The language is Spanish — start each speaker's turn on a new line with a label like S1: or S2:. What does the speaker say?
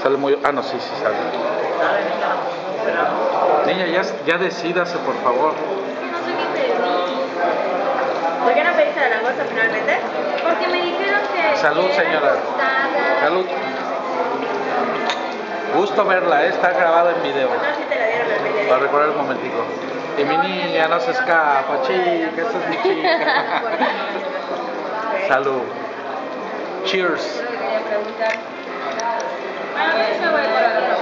S1: Sale muy... Ah, no, sí, sí sale. Niña, ya decídase, por favor.
S2: No sé qué pedí. ¿Por qué no pediste la langosta finalmente? Porque me dijeron que...
S1: Salud, señora. Salud. Gusto verla, está grabada en video.
S2: No, sí te la dieron el video.
S1: Para recordar un momentico. Y mi niña no se escapa, chica, esta es mi chica. Salud. Cheers.
S2: Yo lo que quería preguntar. Bueno, yo voy por la